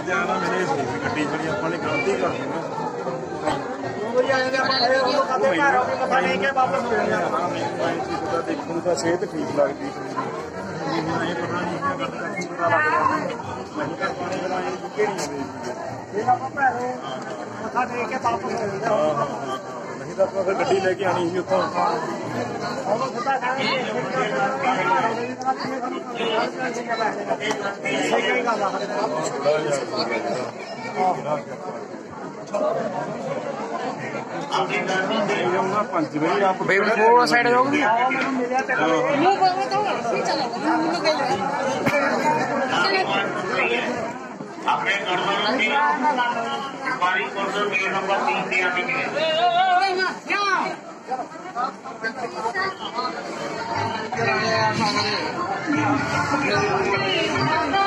ਧਿਆਨ ਨਾਲ ਮਿਲੇ ਸੀ ਗੱਡੀ ਜਿਹੜੀ ਆਪਾਂ ਨੇ ਗਲਤੀ ਕਰ ਦਿੱਤੀ ਦੇਖਣ ਦਾ ਸਿਹਤ ਠੀਕ ਲੱਗਦੀ ਇਹ ਪਤਾ ਨਹੀਂ ਗੱਲ ਕਰਕੇ ਪਤਾ ਲੱਗਦਾ ਨਹੀਂ ਕਰ ਪਾਣੀ ਬਣਾਏ ਕਿਹੜੀਆਂ ਇਹ ਆਪਾਂ ਭੈਰੋ ਮੱਥਾ ਟੇਕ ਕੇ ਵਾਪਸ ਹੋ ਜਾਂਦਾ ਨਹੀਂ ਤਾਂ ਆਪਾਂ ਫਿਰ ਗੱਡੀ ਲੈ ਕੇ ਆਣੀ ਸੀ ਉੱਥੋਂ थोड़ा साइड हो अपने बारी नंबर 3 से आने के